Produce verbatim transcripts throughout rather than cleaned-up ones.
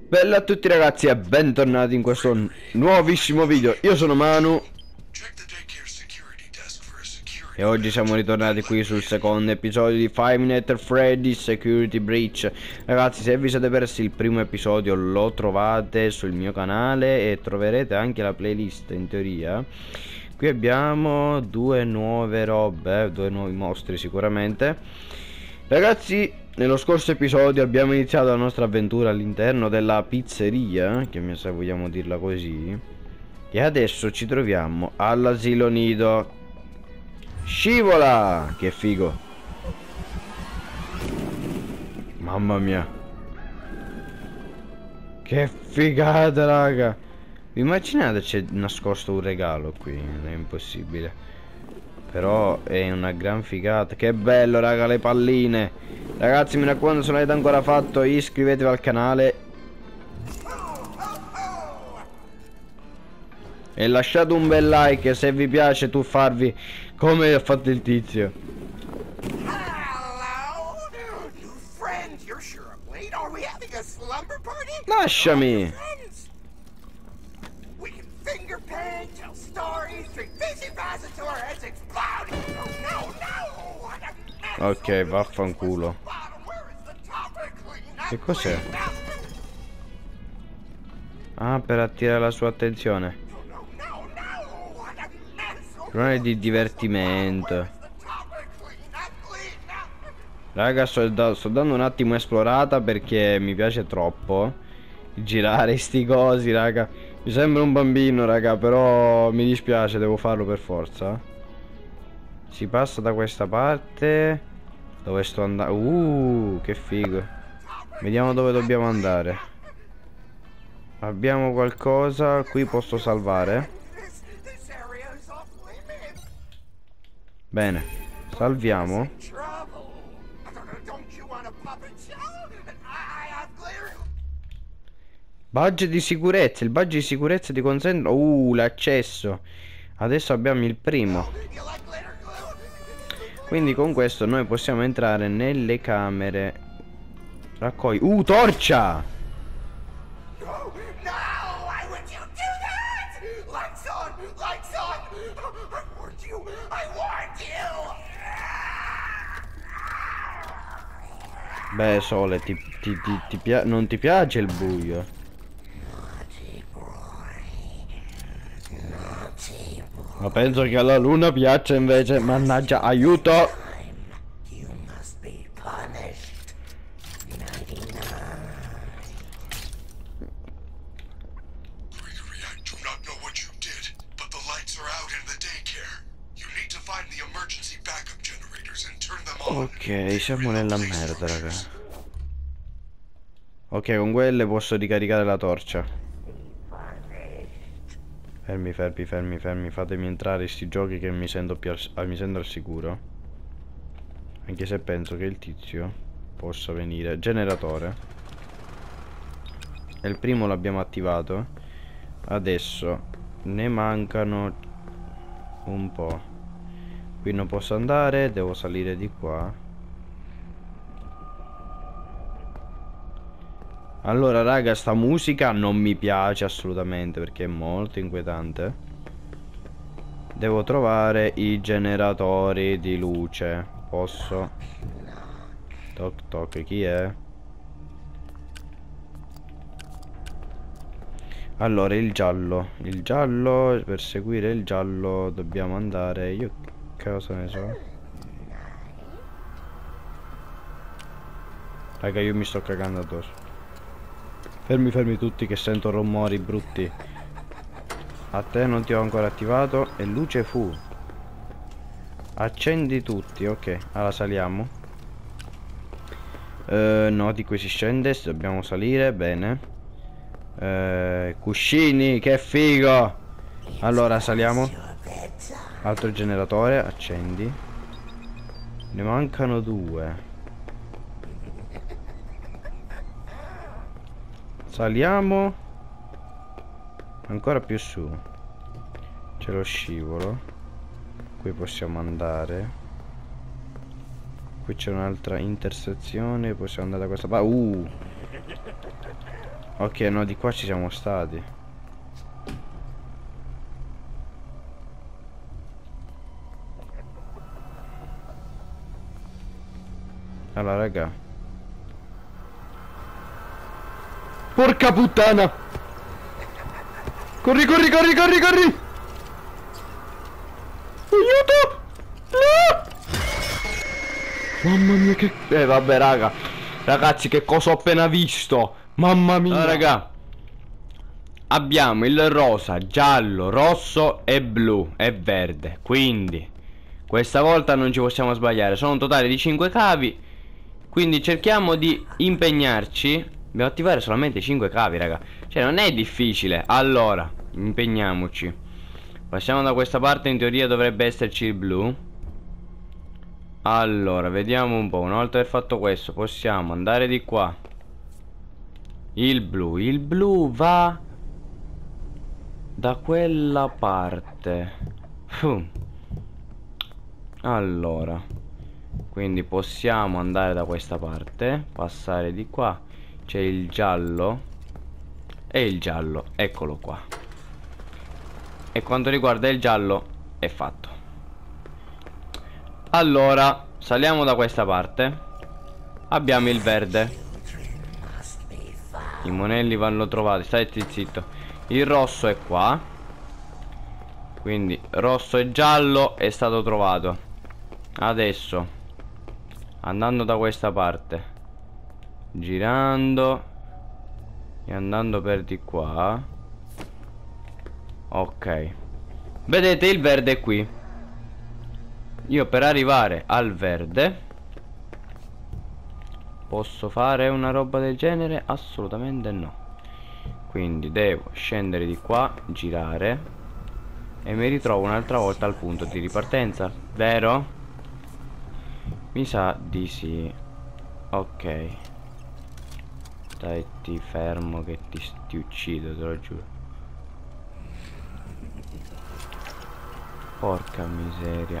Bella a tutti ragazzi e bentornati in questo nuovissimo video. Io sono Manu e oggi siamo ritornati qui sul secondo episodio di Five Nights at Freddy's Security Breach. Ragazzi, se vi siete persi il primo episodio lo trovate sul mio canale e troverete anche la playlist in teoria. Qui abbiamo due nuove robe, due nuovi mostri sicuramente. Ragazzi, nello scorso episodio abbiamo iniziato la nostra avventura all'interno della pizzeria, che se vogliamo dirla così, e adesso ci troviamo all'asilo nido. Scivola! Che figo! Mamma mia! Che figata, raga! Vi immaginate c'è nascosto un regalo qui? È impossibile. Però è una gran figata. Che bello, raga, le palline. Ragazzi, mi raccomando, se non l'avete ancora fatto, iscrivetevi al canale e lasciate un bel like se vi piace tuffarvi come ha fatto il tizio. Lasciami. Ok, vaffanculo. Che cos'è? Ah, per attirare la sua attenzione. Non è di divertimento. Raga, sto, da, sto dando un attimo esplorata perché mi piace troppo girare sti cosi, raga. Mi sembra un bambino, raga, però mi dispiace, devo farlo per forza. Si passa da questa parte. Dove sto andando? Uh, che figo. Vediamo dove dobbiamo andare. Abbiamo qualcosa. Qui posso salvare. Bene, salviamo. Badge di sicurezza. Il badge di sicurezza ti consente. Uh, l'accesso. Adesso abbiamo il primo. Quindi con questo noi possiamo entrare nelle camere. Raccogli. Uh, torcia! Beh, Sole, ti, ti, ti, ti pia- non ti piace il buio? Ma penso che alla luna piaccia invece. Mannaggia, aiuto! Ok, siamo nella merda, raga. Ok, con quelle posso ricaricare la torcia. Fermi, fermi, fermi, fermi. Fatemi entrare in sti giochi che mi sento più al, mi sento al sicuro. Anche se penso che il tizio possa venire. Generatore. E il primo l'abbiamo attivato. Adesso ne mancano un po'. Qui non posso andare, devo salire di qua. Allora raga, sta musica non mi piace assolutamente perché è molto inquietante. Devo trovare i generatori di luce. Posso? Toc toc, chi è? Allora, il giallo. Il giallo, per seguire il giallo dobbiamo andare. Io cosa ne so? Raga, io mi sto cagando addosso. Fermi, fermi tutti che sento rumori brutti. A te non ti ho ancora attivato. E luce fu. Accendi tutti, ok. Allora saliamo. uh, No, di qui si scende. Dobbiamo salire, bene. uh, Cuscini, che figo. Allora saliamo. Altro generatore, accendi. Ne mancano due. Saliamo. Ancora più su. C'è lo scivolo. Qui possiamo andare. Qui c'è un'altra intersezione. Possiamo andare da questa parte. Uh Ok, no, di qua ci siamo stati. Allora, raga. Porca puttana! Corri, corri, corri, corri, corri! Aiuto! No! Mamma mia che... Eh vabbè raga. Ragazzi, che cosa ho appena visto? Mamma mia. Allora, raga, abbiamo il rosa, giallo, rosso e blu e verde. Quindi questa volta non ci possiamo sbagliare. Sono un totale di cinque cavi. Quindi cerchiamo di impegnarci. Dobbiamo attivare solamente cinque cavi, raga. Cioè non è difficile. Allora, impegniamoci. Passiamo da questa parte. In teoria dovrebbe esserci il blu. Allora, vediamo un po'. Una volta aver fatto questo, possiamo andare di qua. Il blu. Il blu va da quella parte. Fuh. Allora, quindi possiamo andare da questa parte, passare di qua. C'è il giallo e il giallo, eccolo qua. E quanto riguarda il giallo è fatto. Allora, saliamo da questa parte. Abbiamo il verde. I monelli vanno trovati, stai zitto. Il rosso è qua. Quindi rosso e giallo è stato trovato. Adesso, andando da questa parte, girando e andando per di qua. Ok, vedete il verde è qui. Io per arrivare al verde posso fare una roba del genere? Assolutamente no. Quindi devo scendere di qua, girare e mi ritrovo un'altra volta al punto di ripartenza, vero? Mi sa di sì. Ok, dai, ti fermo che ti, ti uccido, te lo giuro. Porca miseria.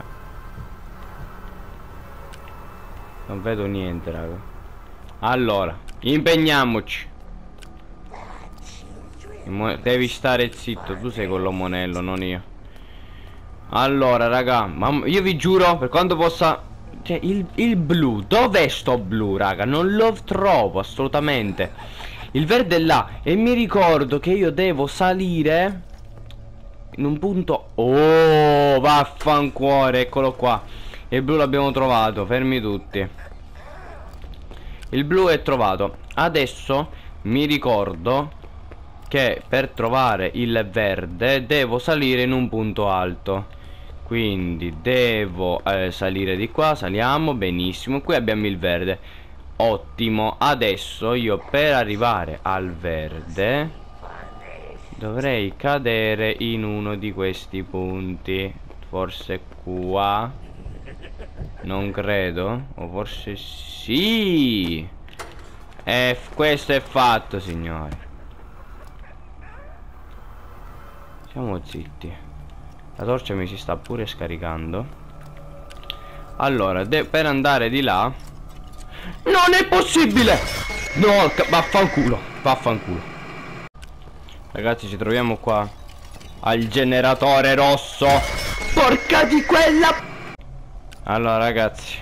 Non vedo niente, raga. Allora, impegniamoci. Devi stare zitto, tu sei con l'omonello, non io. Allora, raga, ma io vi giuro, per quanto possa... Cioè, il, il blu, dov'è sto blu, raga? Non lo trovo assolutamente. Il verde è là. E mi ricordo che io devo salire in un punto... Oh, vaffancuore, eccolo qua. Il blu l'abbiamo trovato, fermi tutti. Il blu è trovato. Adesso mi ricordo che per trovare il verde devo salire in un punto alto. Quindi devo eh, salire di qua. Saliamo, benissimo. Qui abbiamo il verde. Ottimo. Adesso io per arrivare al verde dovrei cadere in uno di questi punti. Forse qua. Non credo. O forse sì. E questo è fatto, signori. Siamo zitti. La torcia mi si sta pure scaricando. Allora, per andare di là... Non è possibile! No, vaffanculo, vaffanculo. Ragazzi, ci troviamo qua al generatore rosso. Porca di quella... Allora, ragazzi,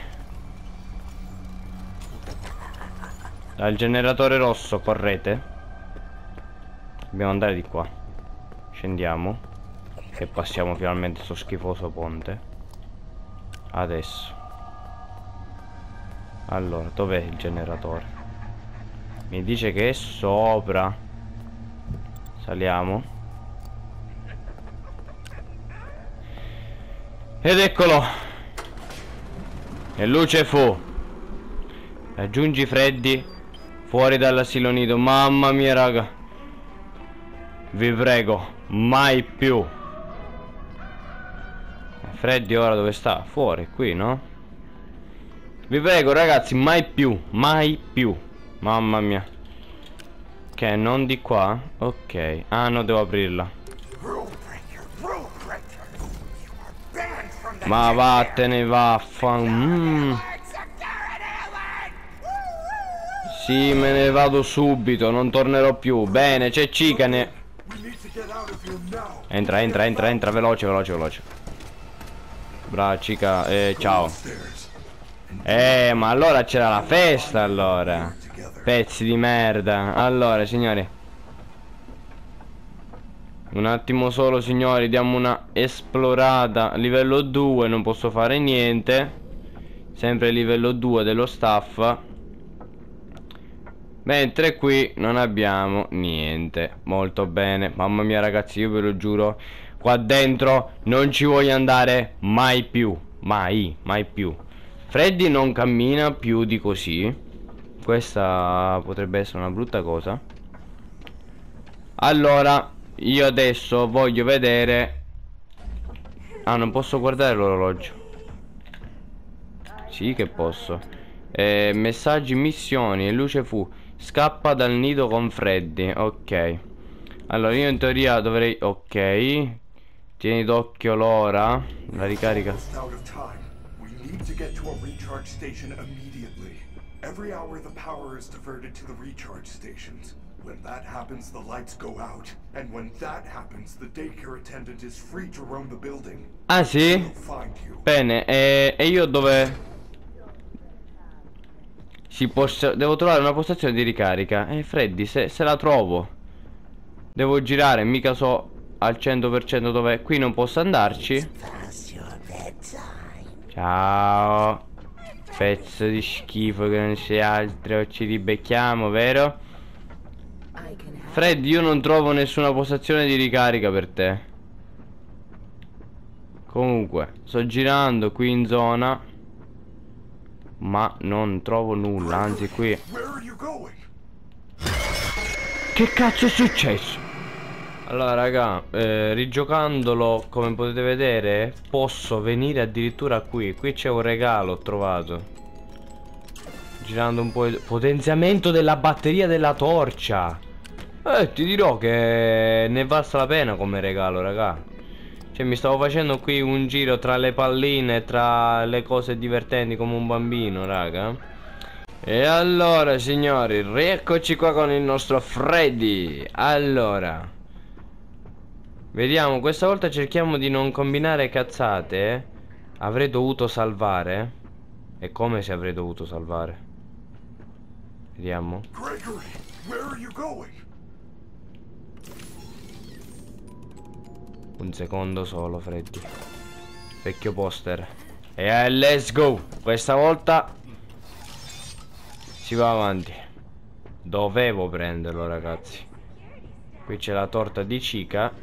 dal generatore rosso correte. Dobbiamo andare di qua. Scendiamo e passiamo finalmente sto schifoso ponte. Adesso. Allora, dov'è il generatore? Mi dice che è sopra. Saliamo. Ed eccolo. E luce fu. Raggiungi Freddy fuori dall'asilo nido. Mamma mia, raga. Vi prego, mai più. Freddy ora dove sta? Fuori, qui, no? Vi prego, ragazzi, mai più. Mai più. Mamma mia. Che non di qua? Ok. Ah, no, devo aprirla. Ma vattene, vaffan. Mm. Sì, me ne vado subito, non tornerò più. Bene, c'è Cicane. Entra, entra, entra, entra, veloce, veloce, veloce. Brava Cica, eh, ciao. Eh, ma allora c'era la festa, allora. Pezzi di merda. Allora, signori. Un attimo solo, signori, diamo una esplorata. Livello due, non posso fare niente. Sempre livello due dello staff. Mentre qui non abbiamo niente. Molto bene. Mamma mia ragazzi, io ve lo giuro, qua dentro non ci voglio andare mai più. Mai, mai più. Freddy non cammina più di così. Questa potrebbe essere una brutta cosa. Allora, io adesso voglio vedere. Ah, non posso guardare l'orologio. Sì che posso. eh, Messaggi, missioni. E luce fu: scappa dal nido con Freddy. Ok. Allora io in teoria dovrei. Ok. Tieni d'occhio l'ora. La ricarica. Every hour the power is diverted to the recharge stations. When that happens, the lights go out. And when that happens, the daycare attendant is free to roam the building. Ah sì? We'll find you. Bene, e, e io dove? Si possa... Devo trovare una postazione di ricarica. Eh Freddy, se, se la trovo devo girare, mica so al cento per cento dov'è. Qui non posso andarci. Ciao. Pezzo di schifo che non sei altro. O ci ribecchiamo, vero? Freddy, io non trovo nessuna postazione di ricarica per te. Comunque, sto girando qui in zona, ma non trovo nulla. Anzi qui. Che cazzo è successo? Allora raga, eh, rigiocandolo come potete vedere posso venire addirittura qui. Qui c'è un regalo, ho trovato. Girando un po' il potenziamento della batteria della torcia. Eh, ti dirò che ne valsa la pena come regalo, raga. Cioè mi stavo facendo qui un giro tra le palline, tra le cose divertenti come un bambino, raga. E allora signori, rieccoci qua con il nostro Freddy. Allora, vediamo, questa volta cerchiamo di non combinare cazzate. Avrei dovuto salvare. E come se avrei dovuto salvare? Vediamo. Gregory, where are you going? Un secondo solo, Freddy. Vecchio poster. E eh, let's go. Questa volta si va avanti. Dovevo prenderlo, ragazzi. Qui c'è la torta di Chica.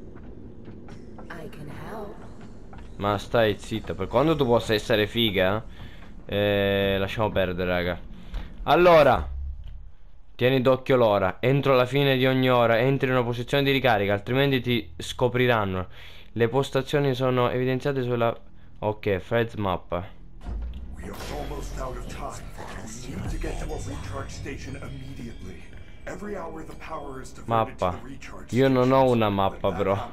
Ma stai zitta. Per quando tu possa essere figa, eh, lasciamo perdere, raga. Allora, tieni d'occhio l'ora. Entro la fine di ogni ora entri in una posizione di ricarica, altrimenti ti scopriranno. Le postazioni sono evidenziate sulla... Ok, Fred's mappa. Mappa. Io non ho una mappa però.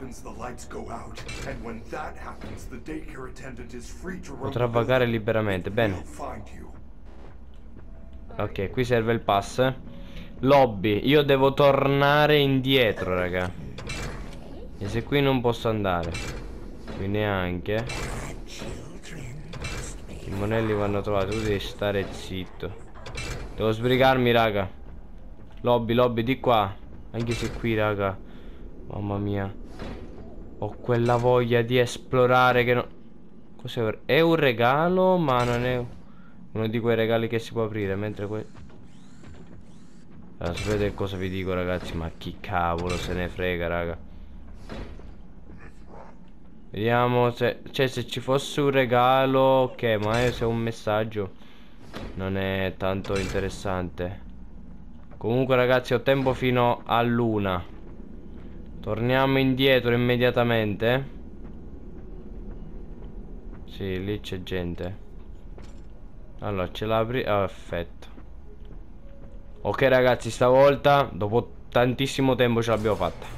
Potrà vagare liberamente. Bene. Ok, qui serve il pass. Lobby. Io devo tornare indietro, raga. E se qui non posso andare, qui neanche. I monelli vanno trovati. Tu devi stare zitto. Devo sbrigarmi, raga. Lobby, lobby, di qua. Anche se qui, raga, mamma mia, ho quella voglia di esplorare che no... Cos'è? È un regalo, ma non è uno di quei regali che si può aprire. Mentre que... Allora, sapete cosa vi dico, ragazzi? Ma chi cavolo se ne frega, raga. Vediamo se... Cioè, se ci fosse un regalo, ok, ma se è un messaggio non è tanto interessante. Comunque, ragazzi, ho tempo fino all'una. Torniamo indietro immediatamente. Sì, lì c'è gente. Allora, ce l'apri? Ah, perfetto. Ok, ragazzi, stavolta, dopo tantissimo tempo, ce l'abbiamo fatta.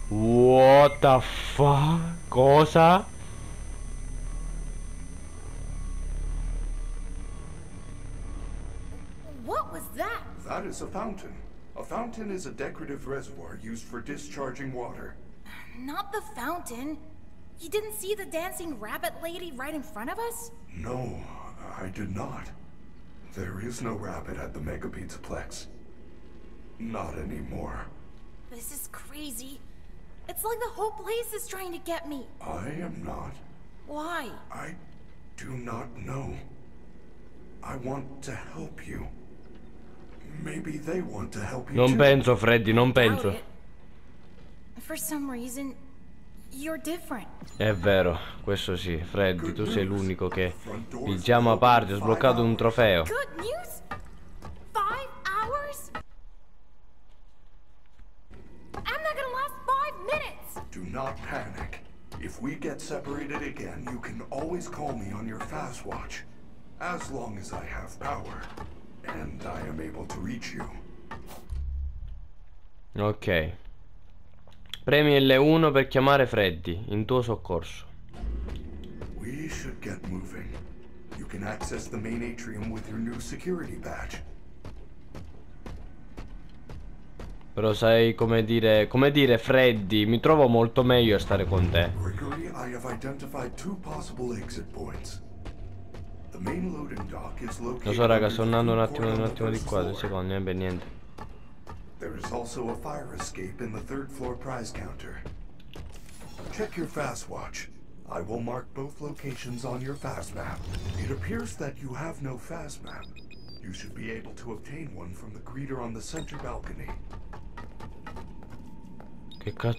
What the fuck? Cosa? What was that? That is a fountain. A fountain is a decorative reservoir used for discharging water. Not the fountain. You didn't see the dancing rabbit lady right in front of us? No, I did not. There is no rabbit at the Mega Pizzaplex. Not anymore. This is crazy. It's like the whole place is trying to get me. I am not. Why? I do not know. I want to help you. Maybe they want to help you Non too. penso, Freddy, non Doubt penso. it. For some reason, you're different. È vero, questo sì, Freddy, tu sei l'unico che pigiama a parte, ho sbloccato un trofeo. Good news? Five hours? I'm not gonna last five minutes! Do not panic. If we get separated again, you can always call me on your fast watch. As long as I have power. And I am able to reach you. Ok. Premi L uno per chiamare Freddy in tuo soccorso. We should get moving. You can access the main atrium with your new security badge. Però sai come dire, come dire Freddy, mi trovo molto meglio a stare con te. Gregory, I have identified two possible exit points. The main loading dock is located. Lo so raga, sto andando un under the attimo, food un court attimo on di the qua, first due floor. secondi, eh, per niente. There is also a fire escape in the third floor prize counter. Check your fast watch. I will mark both locations on your fast map. It appears that you have no fast map. You should be able to obtain one from the greeter on the center balcony. Che cazzo?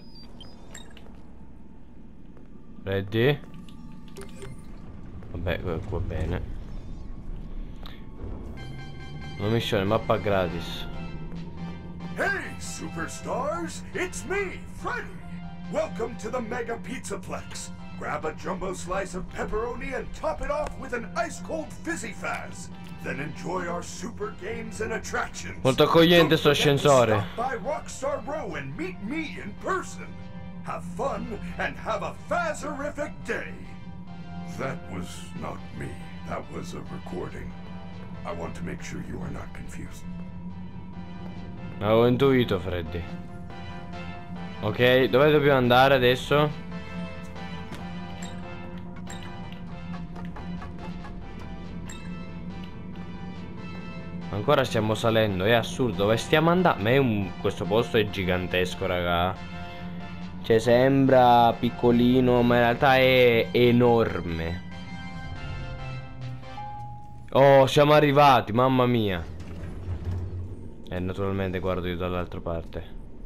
Freddy? Vabbè, va bene. Una missione, mappa gratis. Hey, superstars! It's me, Freddy! Welcome to the Mega Pizzaplex. Grab a jumbo slice of pepperoni and top it off with an ice-cold Fizzy Fazz. Then enjoy our super games and attractions. Molto accogliente Don't sto forget to ascensore. stop by Rockstar Row and meet me in person. Have fun and have a Fazzerific day. That was not me. That was a recording. I want to make sure you are not confused. Avevo intuito, Freddy. Ok, dove dobbiamo andare adesso? Ancora stiamo salendo, è assurdo. Dove stiamo andando? Ma è un... questo posto è gigantesco, raga. Cioè sembra piccolino, ma in realtà è enorme. Oh, siamo arrivati, mamma mia. E naturalmente guardo io dall'altra parte.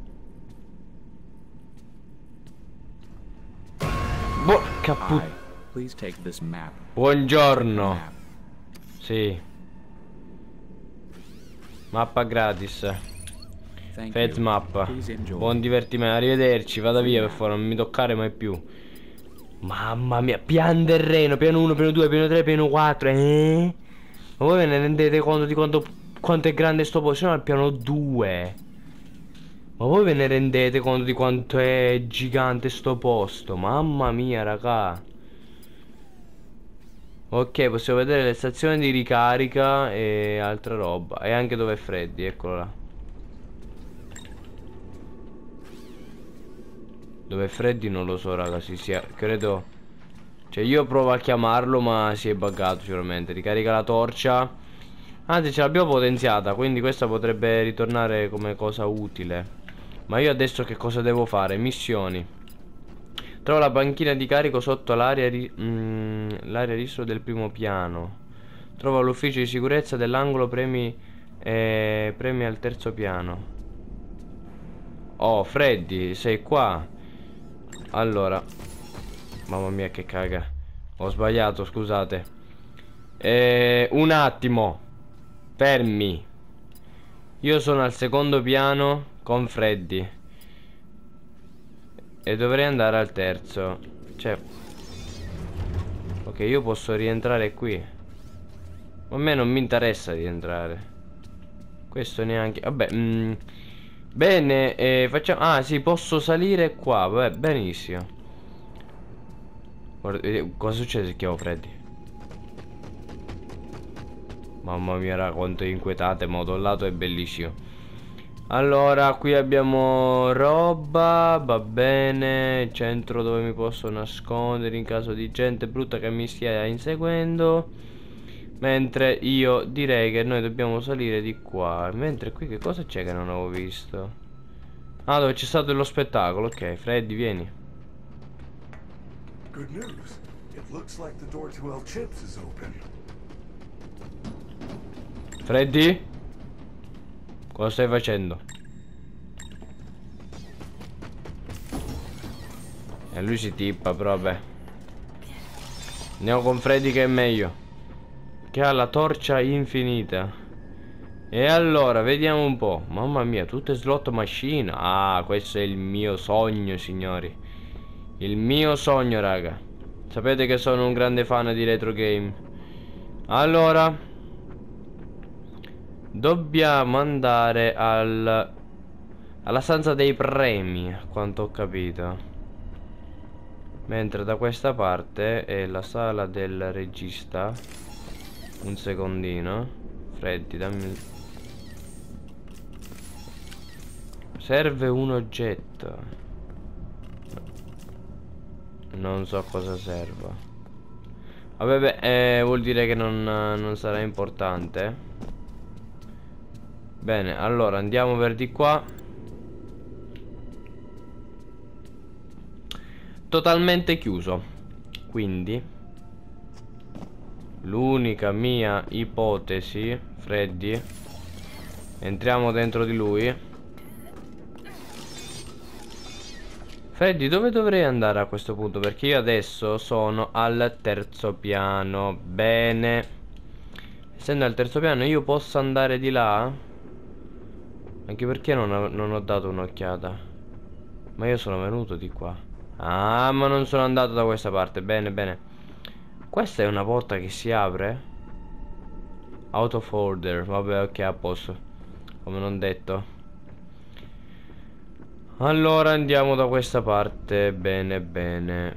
Porca put... Please take this map. Buongiorno. Map. Sì. Mappa gratis. Thank Fez you. mappa. Please enjoy. Buon divertimento. Arrivederci. Vada via per favore. Non mi toccare mai più. Mamma mia. Pian del Reno. Piano uno, piano due, piano tre, piano quattro. Eh? Ma voi ve ne rendete conto di quanto, quanto è grande sto posto? Siamo al piano due. Ma voi ve ne rendete conto di quanto è gigante sto posto? Mamma mia, raga. Ok, possiamo vedere le stazioni di ricarica e altra roba. E anche dove è Freddy, eccolo là. Dove è Freddy non lo so, raga, si sia, credo. Cioè io provo a chiamarlo ma si è buggato sicuramente. Ricarica la torcia. Anzi ce l'abbiamo potenziata, quindi questa potrebbe ritornare come cosa utile. Ma io adesso che cosa devo fare? Missioni. Trova la banchina di carico sotto l'area ri mm, l'area ristro del primo piano. Trova l'ufficio di sicurezza dell'angolo, premi eh, premi al terzo piano. Oh, Freddy, sei qua? Allora, mamma mia che caga. Ho sbagliato, scusate. eh, Un attimo. Fermi. Io sono al secondo piano con Freddy e dovrei andare al terzo. Cioè, ok, io posso rientrare qui. A me non mi interessa rientrare. Questo neanche. Vabbè, mm, Bene, eh, facciamo... Ah, sì, posso salire qua. Beh, benissimo. Guarda, eh, cosa succede se chiamo Freddy? Mamma mia, raga, quanto è inquietante. Ma da un lato è bellissimo. Allora, qui abbiamo roba. Va bene. Centro dove mi posso nascondere in caso di gente brutta che mi stia inseguendo. Mentre io direi che noi dobbiamo salire di qua. Mentre qui che cosa c'è che non avevo visto? Ah, dove c'è stato lo spettacolo. Ok, Freddy, vieni. Good news. It looks like the door to El Chips is open. Freddy? Cosa stai facendo? E lui si tippa, però vabbè. Andiamo con Freddy che è meglio. Che ha la torcia infinita. E allora, vediamo un po'. Mamma mia, tutte slot machine. Ah, questo è il mio sogno, signori. Il mio sogno, raga. Sapete che sono un grande fan di retro game. Allora, dobbiamo andare al alla stanza dei premi, a quanto ho capito. Mentre da questa parte è la sala del regista. Un secondino. Freddy, dammi. Serve un oggetto. Non so cosa serva. Vabbè, beh, eh, vuol dire che non, non sarà importante. Bene, allora andiamo per di qua. Totalmente chiuso. Quindi l'unica mia ipotesi, Freddy, entriamo dentro di lui. Freddy, dove dovrei andare a questo punto? Perché io adesso sono al terzo piano. Bene. Essendo al terzo piano io posso andare di là? Anche perché non ho, non ho dato un'occhiata. Ma io sono venuto di qua. Ah, ma non sono andato da questa parte. Bene, bene. Questa è una porta che si apre. Out of order. Vabbè, ok, a posto. Come non detto. Allora andiamo da questa parte. Bene, bene.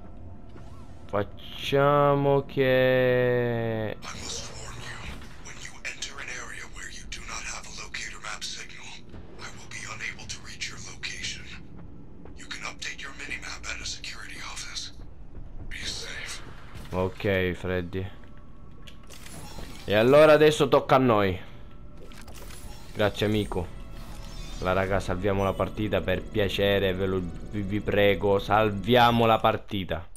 Facciamo che... Ok, Freddy. E allora adesso tocca a noi. Grazie, amico. La raga, salviamo la partita per piacere, ve lo vi, vi prego, salviamo la partita.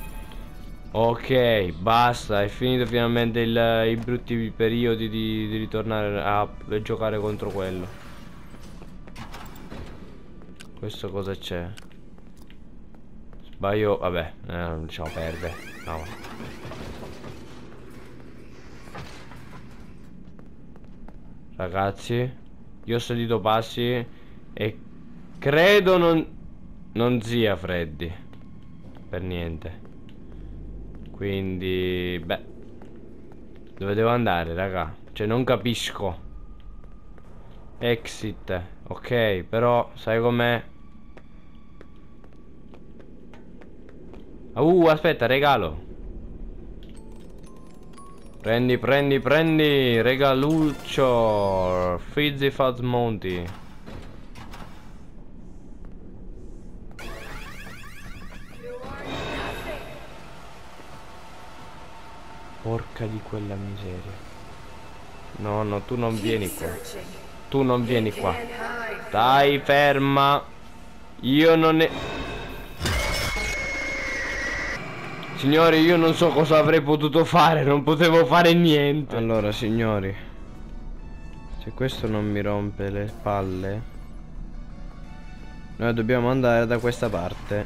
Ok, basta, è finito finalmente il, i brutti periodi di, di ritornare a, a giocare contro quello. Questo cosa c'è? Sbaglio, vabbè, eh, lasciamo perdere. No. Ragazzi, io ho sentito passi e credo non non sia Freddy per niente. Quindi, beh, dove devo andare, raga? Cioè, non capisco. Exit. Ok, però sai com'è? Uh, aspetta, regalo. Prendi, prendi, prendi. Regaluccio. Fizzy Fuzz Monty. Porca di quella miseria. No, no, tu non vieni qua. Tu non vieni qua. Stai ferma. Io non ne... Signori, io non so cosa avrei potuto fare, non potevo fare niente. Allora, signori, se questo non mi rompe le palle, noi dobbiamo andare da questa parte.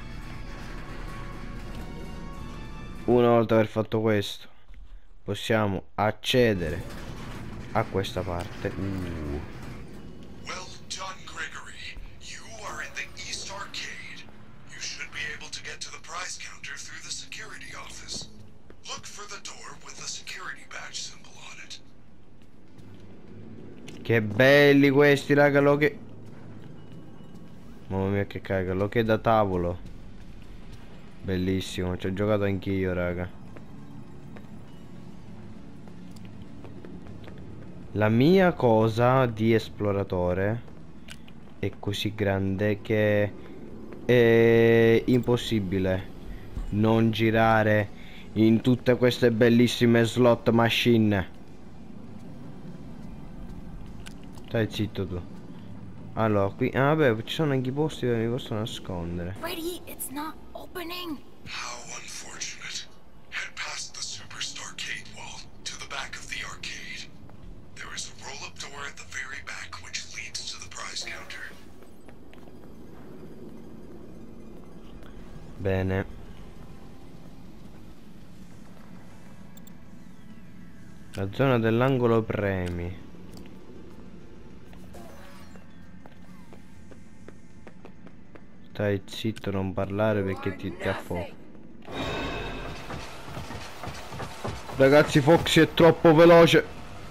Una volta aver fatto questo, possiamo accedere a questa parte. uh. Well done, Gregory. You are in the East Arcade. You should be able to get to the prize counter through the security office. Look for the door with the security badge symbol on it. Che belli questi, raga, lo che... Mamma mia che cagalo, che da tavolo. Bellissimo, ci ho giocato anch'io, raga. La mia cosa di esploratore è così grande che è impossibile non girare in tutte queste bellissime slot machine. Stai zitto tu. Allora, qui, ah, vabbè, ci sono anche i posti dove mi posso nascondere. Freddy, it's not opening. How unfortunate. Head past the superstore gate wall to the back of the arcade. There is a roll-up door at the very back which leads to the prize counter. Bene. La zona dell'angolo premi. Stai zitto, non parlare perché ti, ti affoco. Ragazzi, Foxy è troppo veloce.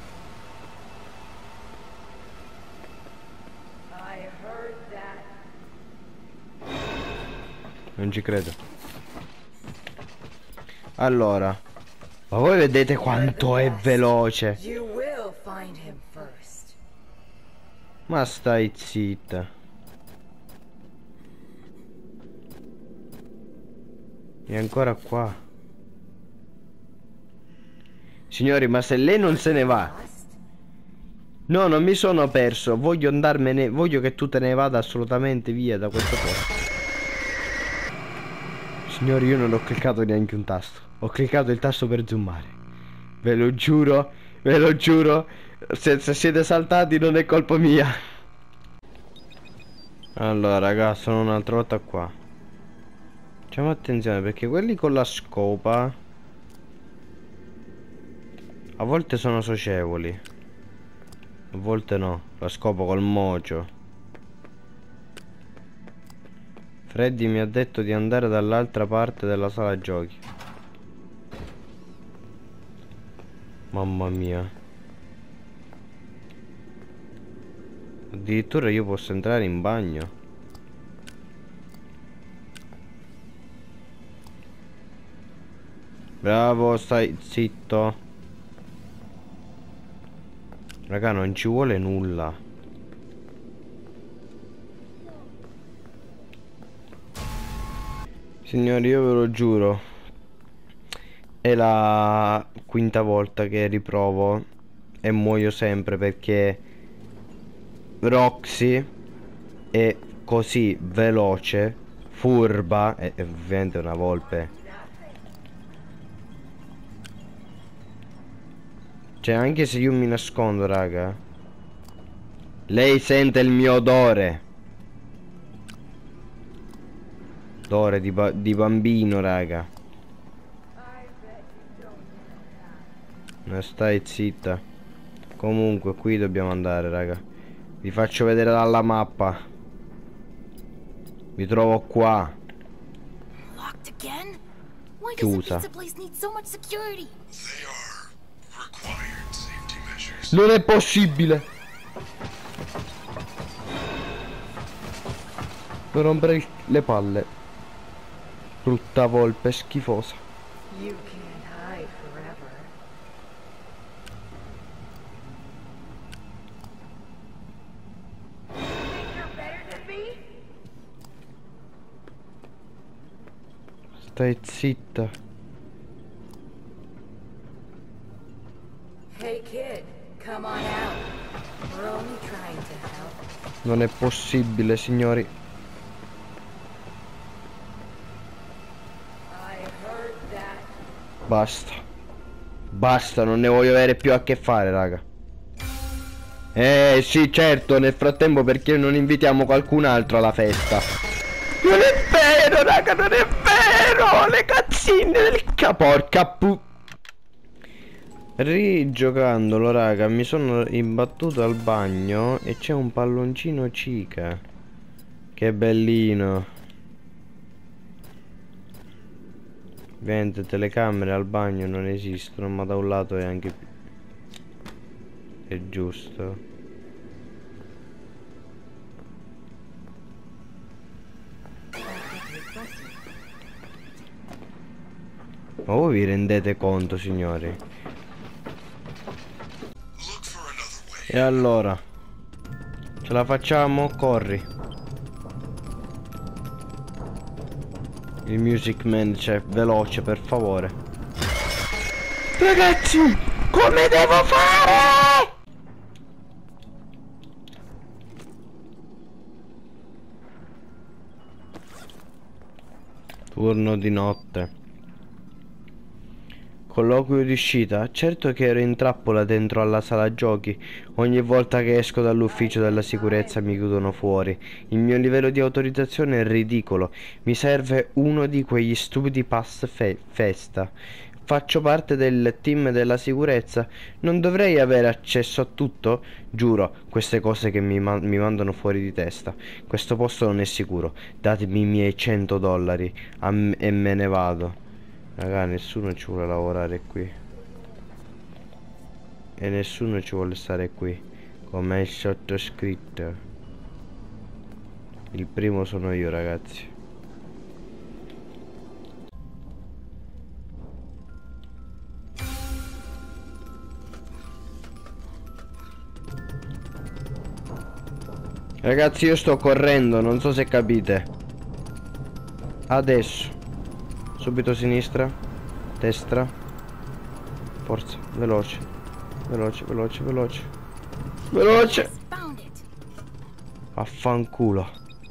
Non ci credo. Allora, ma voi vedete quanto è veloce? Ma stai zitta. È ancora qua. Signori, ma se lei non se ne va. No, non mi sono perso. Voglio andarmene. Voglio che tu te ne vada assolutamente via da questo posto. Signori, io non ho cliccato neanche un tasto. Ho cliccato il tasto per zoomare. Ve lo giuro. Ve lo giuro. Se, se siete saltati non è colpa mia. Allora, ragazzi, sono un'altra volta qua. Facciamo attenzione perché quelli con la scopa a volte sono socievoli, a volte no. La scopa col mocio. Freddy mi ha detto di andare dall'altra parte della sala giochi. Mamma mia. Addirittura io posso entrare in bagno. Bravo, stai zitto. Raga, non ci vuole nulla. Signori, io ve lo giuro, è la quinta volta che riprovo e muoio sempre perché Roxy è così veloce, furba, e ovviamente una volpe. Cioè, anche se io mi nascondo, raga, lei sente il mio odore. Odore di, ba di bambino, raga. Non stai zitta. Comunque, qui dobbiamo andare, raga. Vi faccio vedere dalla mappa. Mi trovo qua. Chiusa. Non è possibile. Non rompere le palle. Brutta volpe schifosa. Stai zitta. Hey kid, come on out. We're only trying to help. Non è possibile, signori. Basta. Basta, non ne voglio avere più a che fare, raga. Eh sì, certo, nel frattempo perché non invitiamo qualcun altro alla festa? Non è vero, raga, non è vero! Le cazzine del ca... Porca pu... Rigiocandolo, raga, mi sono imbattuto al bagno e c'è un palloncino cica. Che bellino. Ovviamente telecamere al bagno non esistono, ma da un lato è anche è giusto. Ma voi vi rendete conto, signori? E allora? Ce la facciamo? Corri. Il Music Man c'è, veloce, per favore. Ragazzi, come devo fare? Turno di notte. Colloquio di uscita. Certo che ero in trappola dentro alla sala giochi. Ogni volta che esco dall'ufficio della sicurezza mi chiudono fuori. Il mio livello di autorizzazione è ridicolo. Mi serve uno di quegli stupidi pass fe festa. Faccio parte del team della sicurezza. Non dovrei avere accesso a tutto? Giuro, queste cose che mi, ma mi mandano fuori di testa. Questo posto non è sicuro. Datemi i miei cento dollari e me ne vado. Raga, nessuno ci vuole lavorare qui. E nessuno ci vuole stare qui. Come è sottoscritto. Il primo sono io, ragazzi. Ragazzi, io sto correndo, non so se capite. Adesso. Subito sinistra. Destra. Forza, veloce. Veloce, veloce, veloce. Veloce. Affanculo.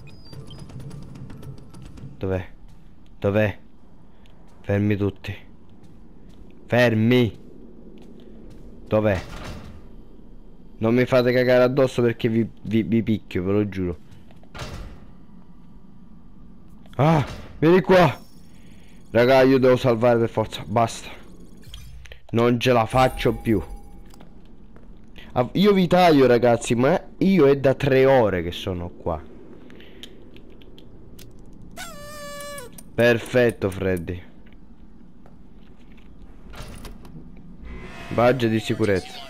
Dov'è? Dov'è? Fermi tutti. Fermi. Dov'è? Non mi fate cagare addosso perché vi, vi, vi picchio, ve lo giuro. Ah, vieni qua. Raga, io devo salvare per forza. Basta. Non ce la faccio più. Ah, io vi taglio, ragazzi, ma io è da tre ore che sono qua. Perfetto, Freddy. Badge di sicurezza.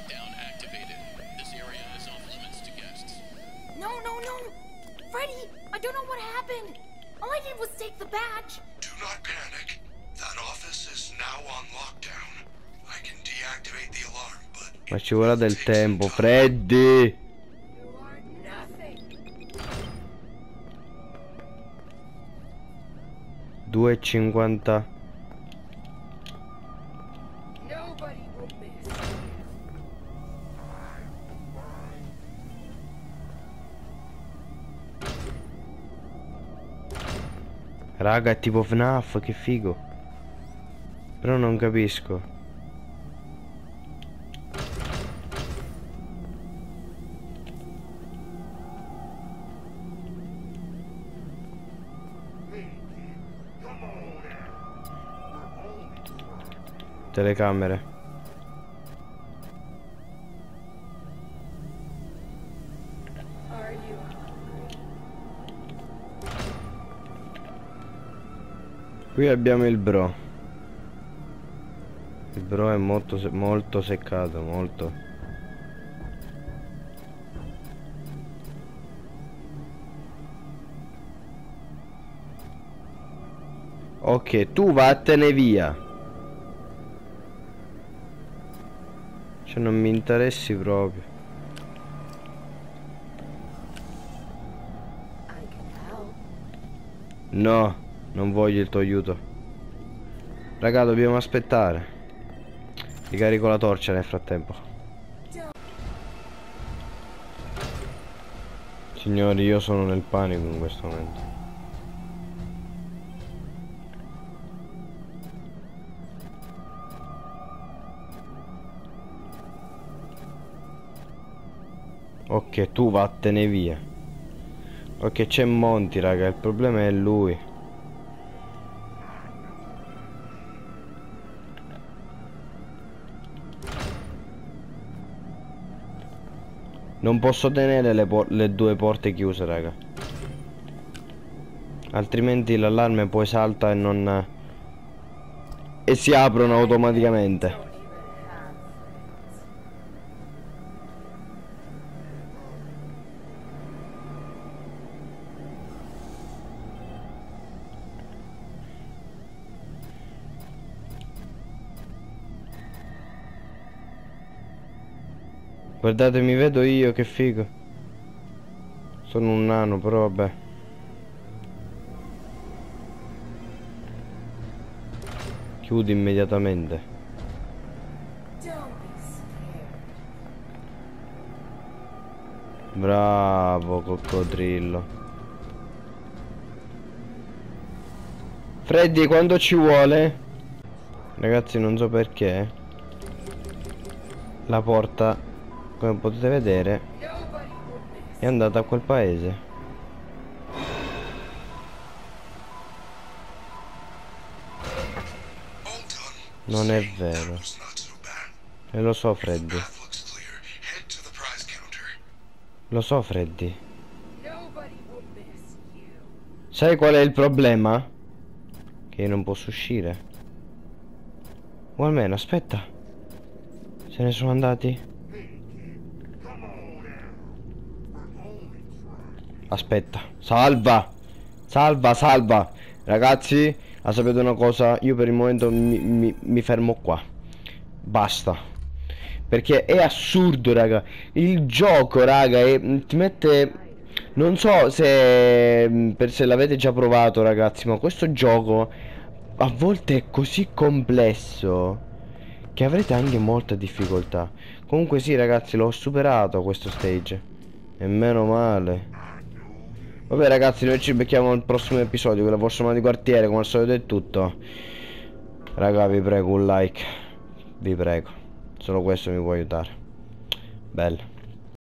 I don't know what happened. All I did was take the badge. Do not panic. That office is now on lockdown. I can deactivate the alarm, but ma ci vorrà del tempo, Freddy. You are nothing. due e cinquanta. Nobody will miss. Raga, è tipo F NAF, che figo. Però non capisco. Telecamere. Are you? Qui abbiamo il bro. Il bro è molto, se molto seccato, molto. Ok, tu vattene via. Cioè non mi interessi proprio. I can help. No, non voglio il tuo aiuto. Raga, dobbiamo aspettare. Ricarico la torcia nel frattempo. Signori, io sono nel panico in questo momento. Ok, tu vattene via. Ok, c'è Monty, raga, il problema è lui. Non posso tenere le, le due porte chiuse, raga. Altrimenti l'allarme poi salta e non... e si aprono automaticamente. Don't even have friends. Guardate, mi vedo io, che figo. Sono un nano, però vabbè. Chiudi immediatamente. Bravo coccodrillo. Freddy, quando ci vuole? Ragazzi, non so perché la porta, come potete vedere, è andata a quel paese. Non è vero. E lo so, Freddy. Lo so, Freddy. Sai qual è il problema? Che io non posso uscire. O almeno, aspetta. Se ne sono andati? Aspetta. Salva. Salva, salva. Ragazzi, la sapete una cosa? Io per il momento mi, mi, mi fermo qua. Basta. Perché è assurdo, raga. Il gioco, raga, è, ti mette... Non so se, per se l'avete già provato, ragazzi, ma questo gioco a volte è così complesso che avrete anche molta difficoltà. Comunque sì, ragazzi, l'ho superato questo stage. E meno male. Vabbè, ragazzi, noi ci becchiamo al prossimo episodio con la vostra mano di quartiere. Come al solito è tutto. Raga, vi prego un like. Vi prego. Solo questo mi può aiutare. Bello.